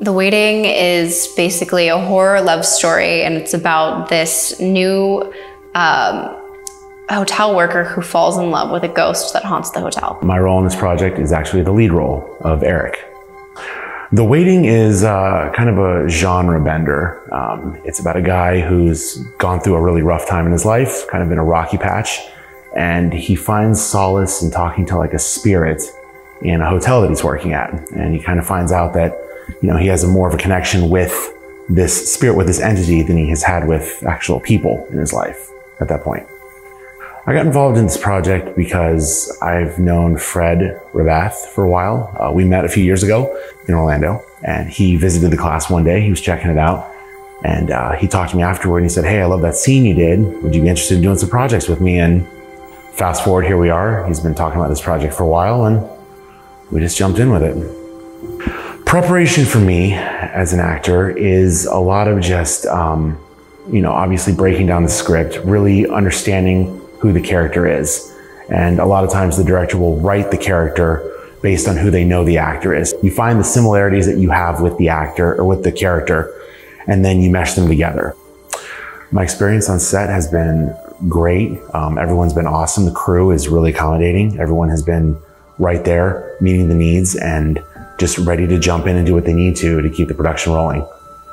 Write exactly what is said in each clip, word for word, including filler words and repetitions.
The Waiting is basically a horror love story, and it's about this new um, hotel worker who falls in love with a ghost that haunts the hotel. My role in this project is actually the lead role of Eric. The Waiting is uh, kind of a genre bender. Um, it's about a guy who's gone through a really rough time in his life, kind of in a rocky patch, and he finds solace in talking to like a spirit in a hotel that he's working at. And he kind of finds out that, you know, he has a more of a connection with this spirit, with this entity, than he has had with actual people in his life at that point. I got involved in this project because I've known Fred Rabath for a while. Uh, we met a few years ago in Orlando, and he visited the class one day. He was checking it out, and uh, he talked to me afterward, and he said, "Hey, I love that scene you did. Would you be interested in doing some projects with me?" And fast forward, here we are. He's been talking about this project for a while, and we just jumped in with it. Preparation for me as an actor is a lot of just, um, you know, obviously breaking down the script, really understanding who the character is. And a lot of times the director will write the character based on who they know the actor is. You find the similarities that you have with the actor or with the character, and then you mesh them together. My experience on set has been great. Um, everyone's been awesome. The crew is really accommodating. Everyone has been right there, meeting the needs and just ready to jump in and do what they need to to keep the production rolling.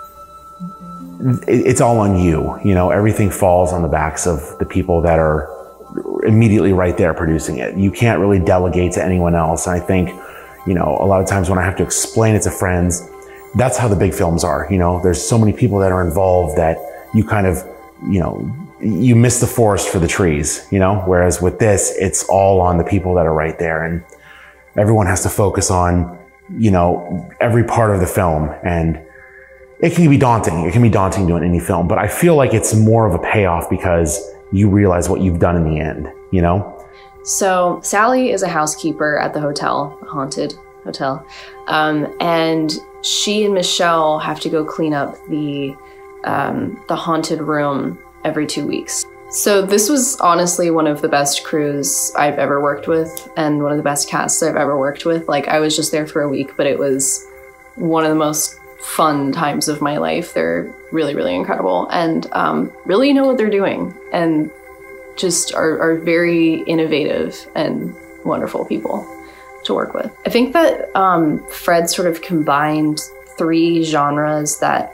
It's all on you. You know, everything falls on the backs of the people that are immediately right there producing it. You can't really delegate to anyone else. And I think, you know, a lot of times when I have to explain it to friends, that's how the big films are. You know, there's so many people that are involved that you kind of, you know, you miss the forest for the trees, you know, whereas with this, it's all on the people that are right there. And everyone has to focus on, you know, every part of the film. And it can be daunting. It can be daunting doing any film, but I feel like it's more of a payoff because you realize what you've done in the end, you know? So Sally is a housekeeper at the hotel, a haunted hotel. Um, and she and Michelle have to go clean up the, um, the haunted room every two weeks. So this was honestly one of the best crews I've ever worked with and one of the best casts I've ever worked with. Like, I was just there for a week, but it was one of the most fun times of my life. They're really, really incredible and um, really know what they're doing and just are, are very innovative and wonderful people to work with. I think that um, Fred sort of combined three genres that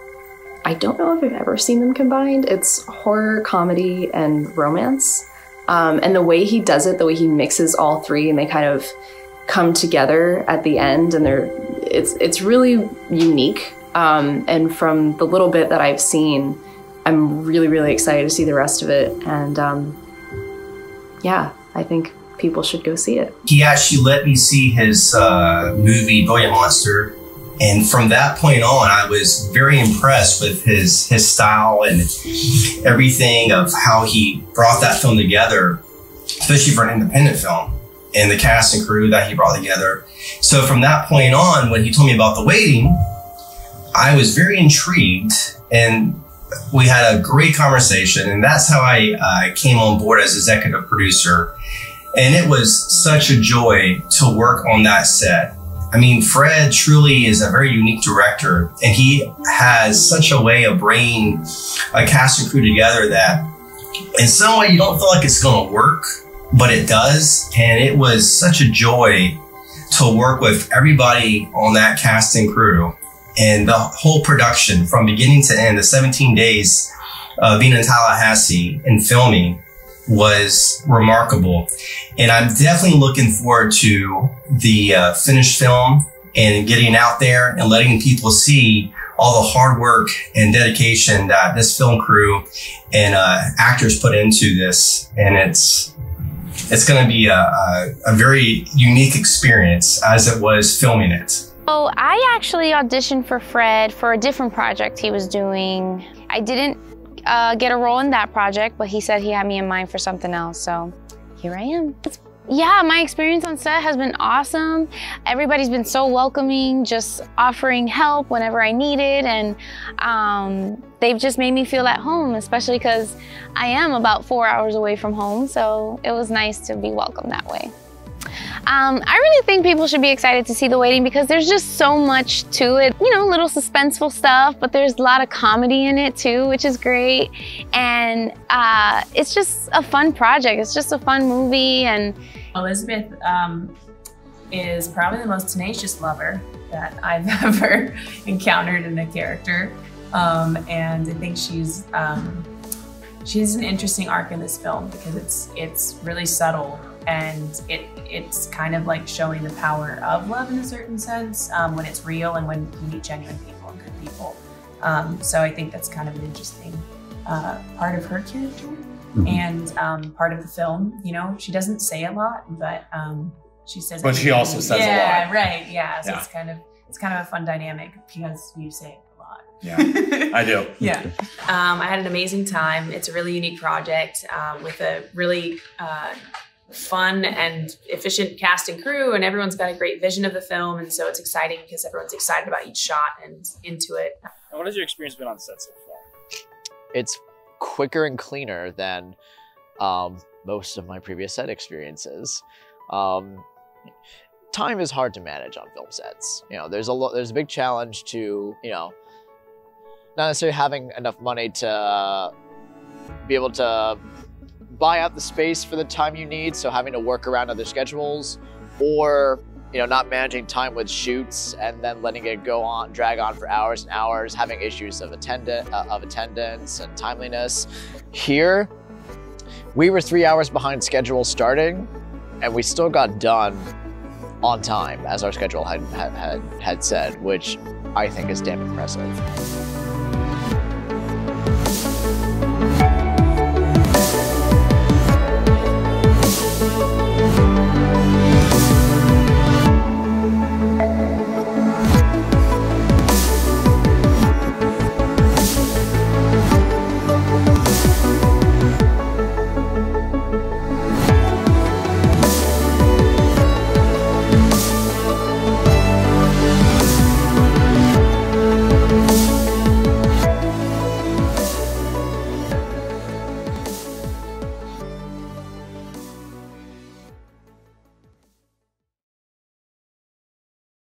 I don't know if I've ever seen them combined. It's horror, comedy, and romance. Um, and the way he does it, the way he mixes all three and they kind of come together at the end, and they're it's it's really unique. Um, and from the little bit that I've seen, I'm really, really excited to see the rest of it. And um, yeah, I think people should go see it. He actually let me see his uh, movie, Brilliant Monster. And from that point on, I was very impressed with his, his style and everything of how he brought that film together, especially for an independent film, and the cast and crew that he brought together. So from that point on, when he told me about The Waiting, I was very intrigued, and we had a great conversation, and that's how I uh, came on board as executive producer. And it was such a joy to work on that set. I mean, Fred truly is a very unique director, and he has such a way of bringing a cast and crew together that in some way you don't feel like it's going to work, but it does. And it was such a joy to work with everybody on that cast and crew. And the whole production from beginning to end, the seventeen days of being in Tallahassee and filming was remarkable. And I'm definitely looking forward to the uh, finished film and getting out there and letting people see all the hard work and dedication that this film crew and uh, actors put into this. And it's it's going to be a, a, a very unique experience as it was filming it. Oh, I actually auditioned for Fred for a different project he was doing. I didn't uh, get a role in that project, but he said he had me in mind for something else, so here I am. It's, yeah, my experience on set has been awesome. Everybody's been so welcoming, just offering help whenever I need it, and um, they've just made me feel at home, especially because I am about four hours away from home, so it was nice to be welcomed that way. Um, I really think people should be excited to see The Waiting because there's just so much to it. You know, little suspenseful stuff, but there's a lot of comedy in it too, which is great. And uh, it's just a fun project. It's just a fun movie. And Elizabeth um, is probably the most tenacious lover that I've ever encountered in a character. Um, and I think she's um, she has an interesting arc in this film because it's it's really subtle and it it's kind of like showing the power of love in a certain sense um, when it's real and when you meet genuine people and good people. Um, so I think that's kind of an interesting uh, part of her character mm-hmm. and um, part of the film. You know, she doesn't say a lot, but um, she says. But she also says yeah, a lot. Yeah, right. Yeah. So yeah. it's kind of it's kind of a fun dynamic because you say. Yeah, I do. Yeah. Um, I had an amazing time. It's a really unique project um, with a really uh, fun and efficient cast and crew, and everyone's got a great vision of the film. And so it's exciting because everyone's excited about each shot and into it. And what has your experience been on set so far? It's quicker and cleaner than um, most of my previous set experiences. Um, time is hard to manage on film sets. You know, there's a lo there's a big challenge to, you know, not necessarily having enough money to be able to buy out the space for the time you need, so having to work around other schedules, or you know, not managing time with shoots and then letting it go on, drag on for hours and hours, having issues of attendance, uh, of attendance and timeliness. Here, we were three hours behind schedule starting, and we still got done on time, as our schedule had had had, had said, which I think is damn impressive.